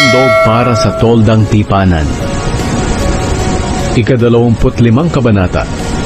Handog para sa Toldang Tipanan. Ika-25 kabanata.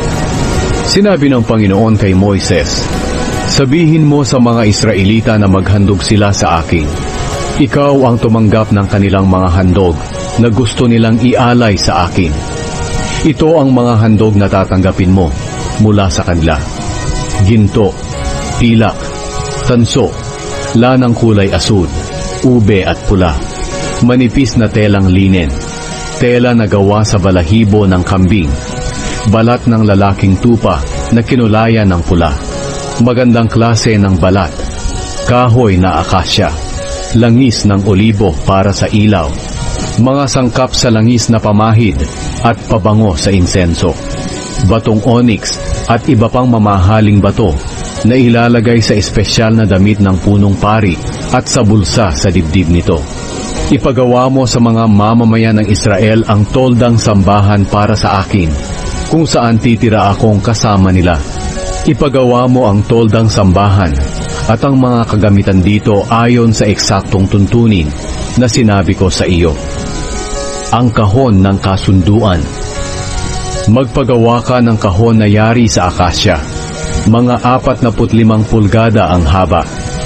Sinabi ng Panginoon kay Moises, "Sabihin mo sa mga Israelita na maghandog sila sa akin. Ikaw ang tumanggap ng kanilang mga handog na gusto nilang ialay sa akin. Ito ang mga handog na tatanggapin mo mula sa kanila: ginto, pilak, tanso, lanang kulay asud, ube at pula, manipis na telang linen, tela na gawa sa balahibo ng kambing, balat ng lalaking tupa na kinulayan ng pula, magandang klase ng balat, kahoy na akasya, langis ng olibo para sa ilaw, mga sangkap sa langis na pamahid at pabango sa insenso, batong onyx at iba pang mamahaling bato na ilalagay sa espesyal na damit ng punong pari at sa bulsa sa dibdib nito. Ipagawa mo sa mga mamamayan ng Israel ang toldang sambahan para sa akin, kung saan titira akong kasama nila. Ipagawa mo ang toldang sambahan at ang mga kagamitan dito ayon sa eksaktong tuntunin na sinabi ko sa iyo. Ang kahon ng kasunduan. Magpagawa ka ng kahon na yari sa akasya. Mga 45 pulgada ang haba,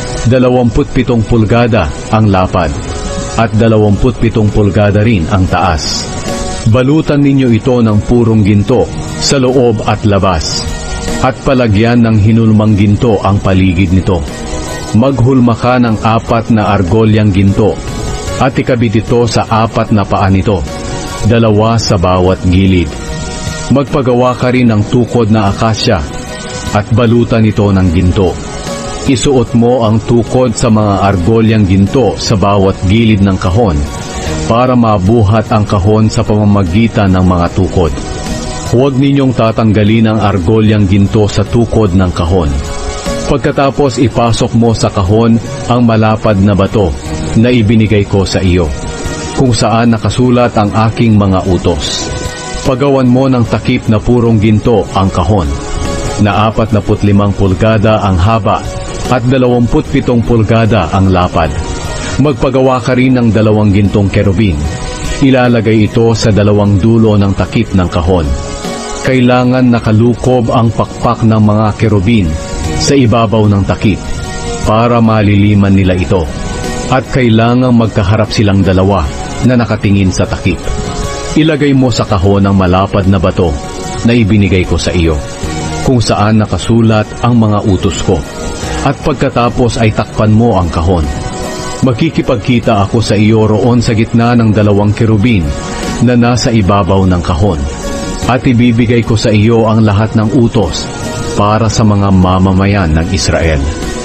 27 pulgada ang lapad, at 27 pulgada rin ang taas. Balutan ninyo ito ng purong ginto sa loob at labas, at palagyan ng hinulmang ginto ang paligid nito. Maghulma ka ng 4 na argolyang ginto, at ikabit ito sa 4 na paa nito, 2 sa bawat gilid. Magpagawa ka rin ng tukod na akasya, at balutan ito ng ginto. Isuot mo ang tukod sa mga argolyang ginto sa bawat gilid ng kahon, para mabuhat ang kahon sa pamamagitan ng mga tukod. Huwag ninyong tatanggalin ang argolyang ginto sa tukod ng kahon. Pagkatapos ipasok mo sa kahon ang malapad na bato na ibinigay ko sa iyo, kung saan nakasulat ang aking mga utos. Pagawan mo ng takip na purong ginto ang kahon, na 45 pulgada ang haba at 27 pulgada ang lapad. Magpagawa ka rin ng 2 gintong kerubin. Ilalagay ito sa 2 dulo ng takip ng kahon. Kailangan nakalukob ang pakpak ng mga kerubin sa ibabaw ng takip para maliliman nila ito. At kailangang magkaharap silang 2 na nakatingin sa takip. Ilagay mo sa kahon ang malapad na bato na ibinigay ko sa iyo, kung saan nakasulat ang mga utos ko. At pagkatapos ay takpan mo ang kahon. Makikipagkita ako sa iyo roon sa gitna ng 2 kerubin na nasa ibabaw ng kahon. At ibibigay ko sa iyo ang lahat ng utos para sa mga mamamayan ng Israel.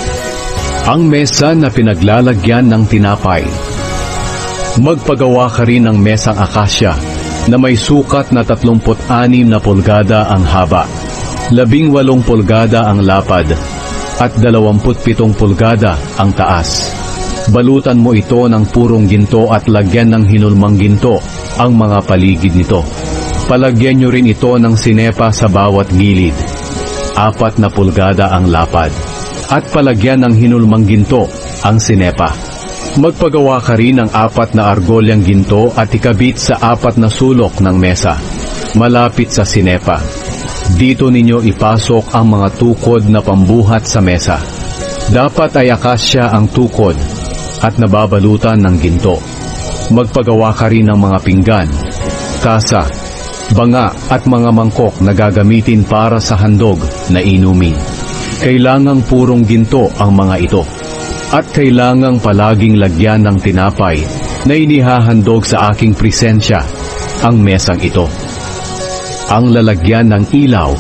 Ang mesa na pinaglalagyan ng tinapay. Magpagawa ka rin ng mesang akasya na may sukat na 36 na pulgada ang haba, 18 pulgada ang lapad, at 27 pulgada ang taas. Balutan mo ito ng purong ginto at lagyan ng hinulmang ginto ang mga paligid nito. Palagyan nyo rin ito ng sinepa sa bawat gilid. 4 na pulgada ang lapad, at palagyan ng hinulmang ginto ang sinepa. Magpagawa ka rin ng 4 na argolyang ginto at ikabit sa 4 na sulok ng mesa, malapit sa sinepa. Dito ninyo ipasok ang mga tukod na pambuhat sa mesa. Dapat ay akasya ang tukod at nababalutan ng ginto. Magpagawa ka rin ng mga pinggan, tasa, banga at mga mangkok na gagamitin para sa handog na inumin. Kailangang purong ginto ang mga ito. At kailangang palaging lagyan ng tinapay na inihahandog sa aking presensya ang mesang ito. Ang lalagyan ng ilaw.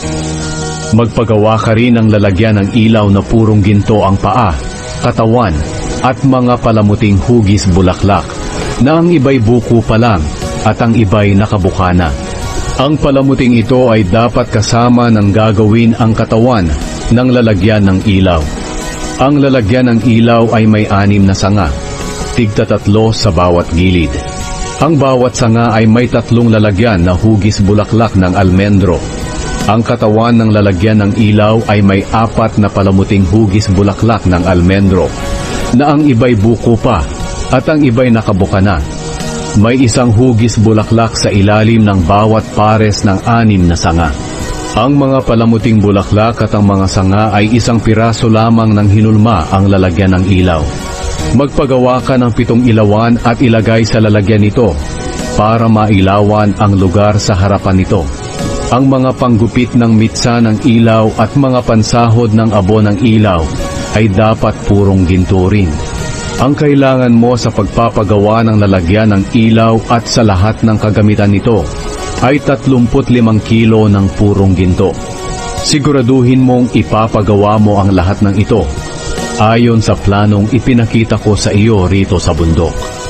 Magpagawa ka rin ng lalagyan ng ilaw na purong ginto ang paa, katawan, at mga palamuting hugis bulaklak, na ang iba'y buko pa lang at ang iba'y nakabuka na. Ang palamuting ito ay dapat kasama ng gagawin ang katawan ng lalagyan ng ilaw. Ang lalagyan ng ilaw ay may 6 na sanga, tigta-3 sa bawat gilid. Ang bawat sanga ay may 3 lalagyan na hugis bulaklak ng almendro. Ang katawan ng lalagyan ng ilaw ay may 4 na palamuting hugis bulaklak ng almendro, na ang iba'y buko pa at ang iba'y nakabuka na. May isang hugis bulaklak sa ilalim ng bawat pares ng 6 na sanga. Ang mga palamuting bulaklak at ang mga sanga ay isang piraso lamang ng hinulma ang lalagyan ng ilaw. Magpagawa ka ng 7 ilawan at ilagay sa lalagyan nito para mailawan ang lugar sa harapan nito. Ang mga panggupit ng mitsa ng ilaw at mga pansahod ng abo ng ilaw ay dapat purong ginto rin. Ang kailangan mo sa pagpapagawa ng lalagyan ng ilaw at sa lahat ng kagamitan nito ay 35 kilo ng purong ginto. Siguraduhin mong ipapagawa mo ang lahat ng ito ayon sa planong ipinakita ko sa iyo rito sa bundok.